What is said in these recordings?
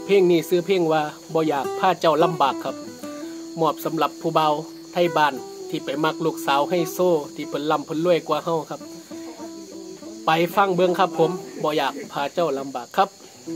เพลงนี้ซื้อเพลงว่าบ่อยากพาเจ้าลำบากครับมอบสำหรับผู้เบาไทยบ้านที่ไปมักลูกสาวให้โซ่ที่เพิ่นร่ำเพิ่นรวยกว่าเฮาครับไปฟังเบิ่งครับผมบ่อยากพาเจ้าลำบากครับ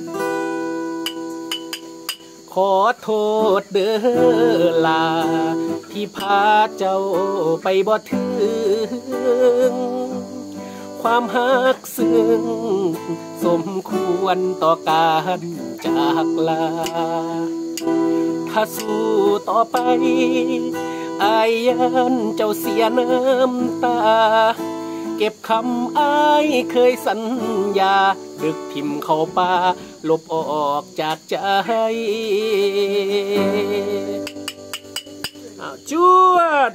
ขอโทษเด้อลาที่พาเจ้าไปบ่ถึงความฮักซึ้งสมควรต่อการจากลาถ้าสู้ต่อไปอายยันเจ้าเสียน้ำตาเก็บคำอายเคยสัญญาดึกทิ่มเข้าป่าลบออกจากใจจวด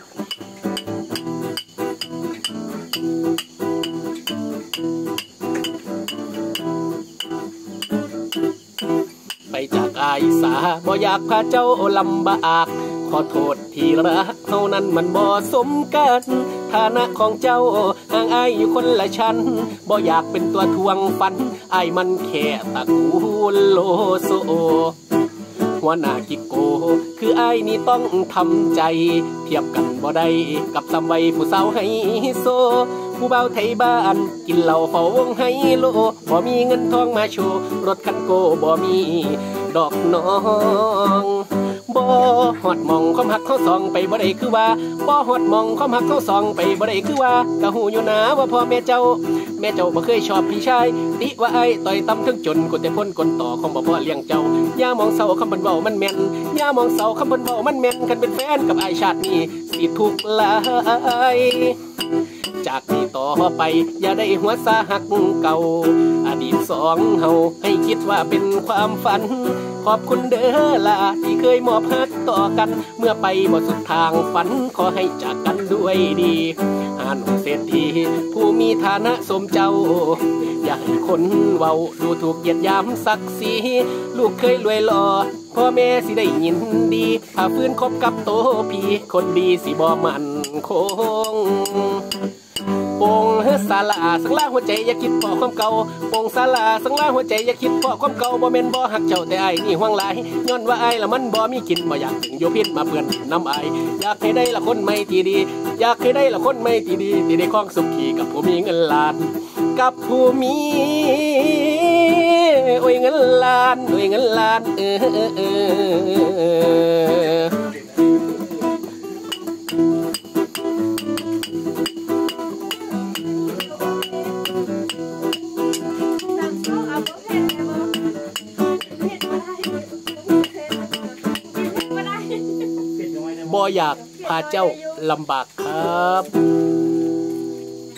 ไปจากอายสาบ่อยากพาเจ้าลำบากขอโทษที่รักเท่านั้นมันบ่สมกันฐานะของเจ้าห่างอายอยู่คนละชั้นบ่อยากเป็นตัวทวงฟันอายมันแค่ตะกูลโลโซหัวหน้ากิโกคืออายนี่ต้องทำใจเทียบกันบ่ได้กับสมัยผู้สาวไฮโซผู้เบาไทยบ้านกินเหล้าเฝ้าวงไฮโลบ่มีเงินทองมาโชว์รถคันโกบ่มีดอกน้องบ่ฮอดมองความหักเขาสองไปบ่ได้คือว่าบ่ฮอดมองความหักเขาสองไปบ่ได้คือว่ากะหูอยู่นะว่าพ่อแม่เจ้าบ่เคยชอบพี่ชายติว่าไอ้ต่อยตำถึงจนกดแต่พ้นกลต่อของบ่พ่อเลี้ยงเจ้าอย่ามองเศร้าคำเพิ่นเว้ามันแม่นอย่ามองเศร้าคำเพิ่นเว้ามันแม่นคันเป็นแฟนกับไอ้ชาตินี้สิทุกข์หลายจากนี้ต่อไปอย่าได้หัวซาหักเก่าอดีตสองเฮาให้คิดว่าเป็นความฝันขอบคุณเด้อล่ะที่เคยมอบฮักต่อกันเมื่อไปหมดสุดทางฝันขอให้จากกันด้วยดีหาหนุ่มเศรษฐีผู้มีฐานะสมเจ้าอย่าให้คนเว้าดูถูกเหยียดหยามศักดิ์ศรีลูกเคยรวยหล่อพ่อแม่สิได้ยินดีถ้าฟื้นคบกับโตพี่คนดีสิบ่มันคงปงศาลาสังลาหัวใจอย่าคิดพอความเก่าปงศาลาสังลาหัวใจอย่าคิดพอความเก่าบ่แม่นบ่หักเจ้าแต่ไอ้นี่ห่วงหลายย้อนว่าไอ้ละมันบ่มีกินบ่อยากถึงโยพิษมาเพื่อนน้ำไออยากให้ได้ละคนไม่ที่ดีอยากให้ได้ละคนไม่ที่ดีที่ได้คล้องสุขีกับผู้มีเงินล้านกับผู้มีโอ้ยเงินล้านโอ้ยเงินล้านบ่อยากพาเจ้าลำบากครับ